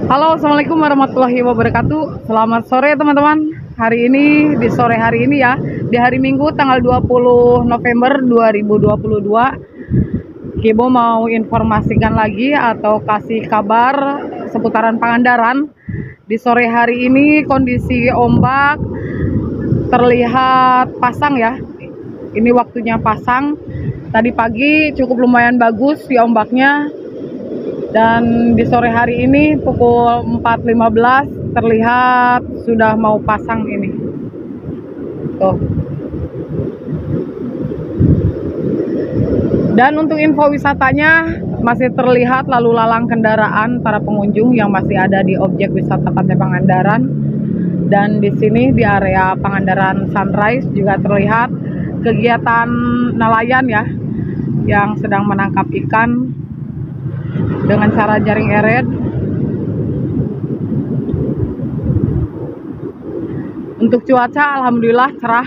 Halo, assalamualaikum warahmatullahi wabarakatuh. Selamat sore teman-teman. Hari ini di sore hari ini ya, di hari Minggu tanggal 20 November 2022, Kibo mau informasikan lagi atau kasih kabar seputaran Pangandaran. Di sore hari ini kondisi ombak terlihat pasang ya. Ini waktunya pasang. Tadi pagi cukup lumayan bagus di ombaknya. Dan di sore hari ini pukul 4.15 terlihat sudah mau pasang ini. Tuh. Dan untuk info wisatanya masih terlihat lalu lalang kendaraan para pengunjung yang masih ada di objek wisata Pantai Pangandaran. Dan di sini di area Pangandaran Sunrise juga terlihat kegiatan nelayan ya yang sedang menangkap ikan dengan cara jaring ered. Untuk cuaca alhamdulillah cerah.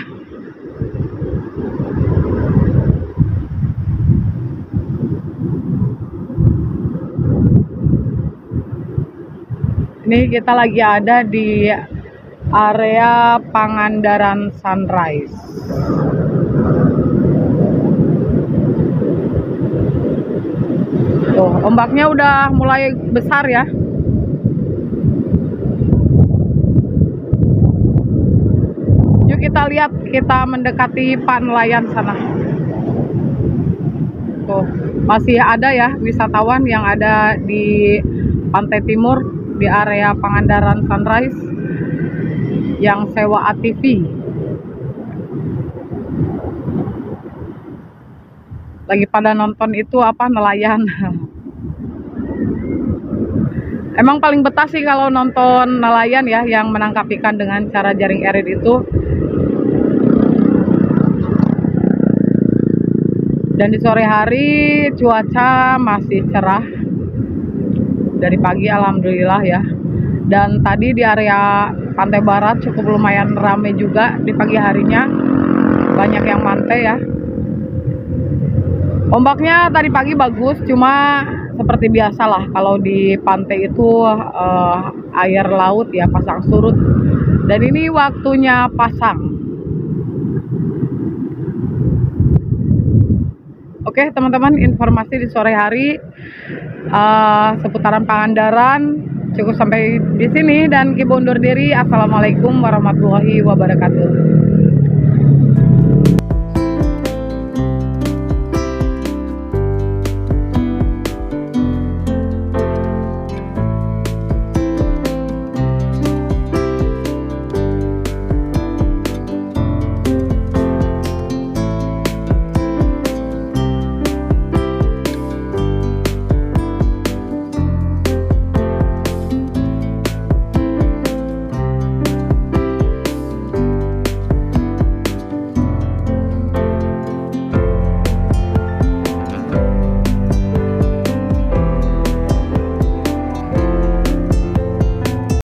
Ini kita lagi ada di area Pangandaran Sunrise. Tuh, ombaknya udah mulai besar ya. Yuk kita lihat, kita mendekati Pak Nelayan sana. Tuh, masih ada ya wisatawan yang ada di pantai timur di area Pangandaran Sunrise yang sewa ATV. Lagi pada nonton itu apa, nelayan. Emang paling betah sih kalau nonton nelayan ya yang menangkap ikan dengan cara jaring erit itu. Dan di sore hari cuaca masih cerah. Dari pagi alhamdulillah ya. Dan tadi di area pantai barat cukup lumayan ramai juga di pagi harinya. Banyak yang mantai ya. Ombaknya tadi pagi bagus, cuma seperti biasa lah kalau di pantai itu air laut ya pasang surut. Dan ini waktunya pasang. Oke teman-teman, informasi di sore hari seputaran Pangandaran cukup sampai di sini dan Kibo undur diri. Assalamualaikum warahmatullahi wabarakatuh.